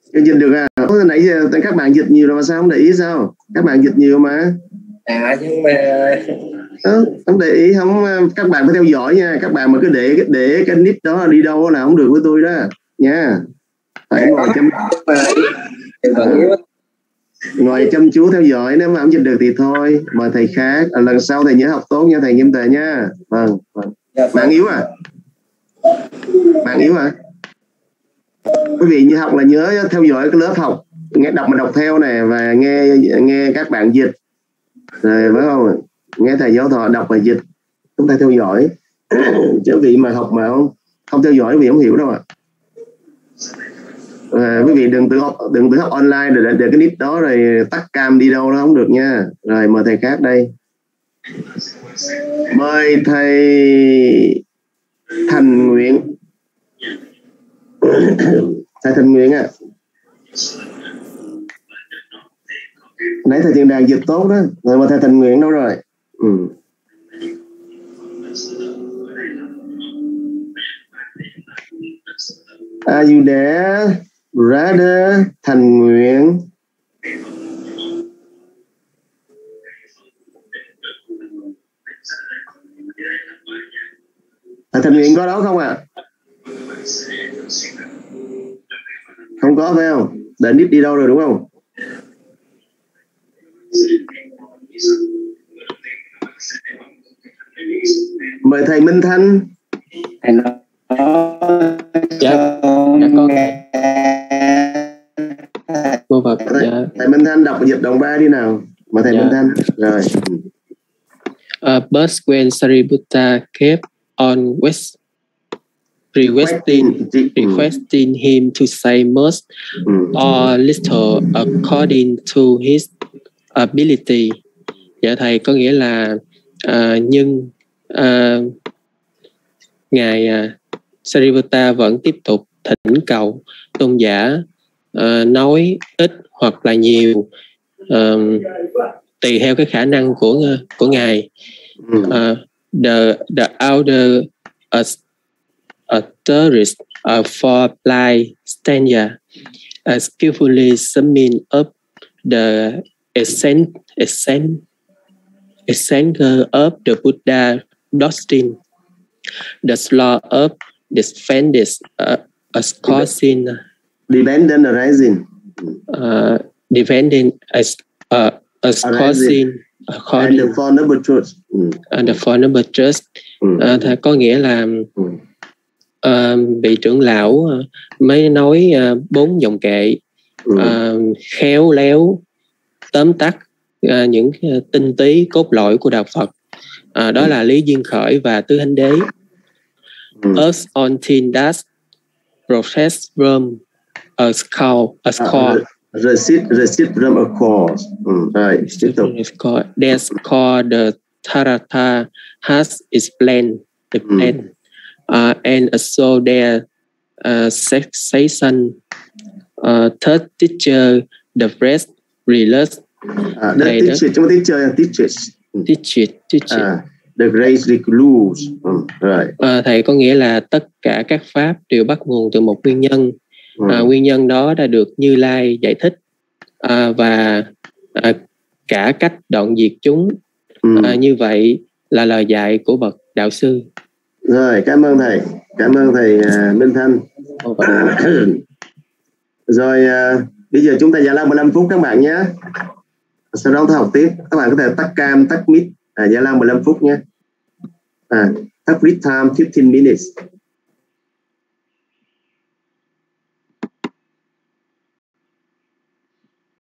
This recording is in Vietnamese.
Dịch được à? Nãy giờ các bạn dịch nhiều rồi mà sao không để ý sao? Các bạn dịch nhiều mà. Nhưng mà không để ý, không, các bạn phải theo dõi nha. Các bạn mà cứ để cái nick đó đi đâu là không được với tôi đó nha. Phải ngồi chăm chú theo dõi. Nếu mà không dịch được thì thôi, mời thầy khác. Lần sau thầy nhớ học tốt nha thầy Nghiêm Tề nha. Vâng. Mạng yếu à? Mạng yếu à? Quý vị như học là nhớ theo dõi cái lớp học, nghe đọc mà đọc theo này, và nghe các bạn dịch rồi phải không? Nghe thầy giáo thọ đọc và dịch, chúng ta theo dõi. Chứ vị mà học mà không theo dõi vì không hiểu đâu ạ. Quý vị đừng tự học online rồi để cái nick đó rồi tắt cam đi đâu đó không được nha. Rồi mời thầy khác đây. Mời thầy Thành Nguyện. Thầy Thành Nguyện ạ. Nãy thầy Thiện Đàn dịch tốt đó. Rồi mà thầy Thành Nguyện đâu rồi? Are you there, brother Thành Nguyện? Thành Nguyện có đó không ạ? Không có phải không? Để nít đi đâu rồi đúng không? Mời thầy Minh Thanh. Dạ con nghe. Thầy Minh Thanh đọc dịch đoạn 3 đi nào. Mời thầy Minh Thanh. Rồi. But when Sariputta kept on requesting him to say much or little according to his ability. Dạ thầy, có nghĩa là nhưng ngài Sariputta vẫn tiếp tục thỉnh cầu tôn giả nói ít hoặc là nhiều, tùy theo cái khả năng của ngài. The elder authorities for blind stanza skillfully summing up the essence of the Buddha doctrine. The law of defendants causing dependent arising as causing and the four noble truths. And the four noble truths. Có nghĩa là vị trưởng lão mới nói 4 dòng kệ khéo léo tóm tắt những tinh túy cốt lõi của đạo Phật. Đó là lý duyên khởi và tứ thánh đế. Us on tin that process from a score. Receive from a cause. Right. That's called the Taratha has explained the plan. And so their section third teacher the rest relates. Teacher. The great recluse. Right. Thầy có nghĩa là tất cả các pháp đều bắt nguồn từ một nguyên nhân. Nguyên nhân đó đã được Như Lai giải thích, và cả cách đoạn diệt chúng. Như vậy là lời dạy của bậc đạo sư. Rồi, cảm ơn thầy Minh Thanh. Rồi bây giờ chúng ta giải lao 15 phút các bạn nhé. Sau đó tôi học tiếp. Các bạn có thể tắt cam, tắt mic, giải lao 15 phút nhé. Tắt read time 15 minutes.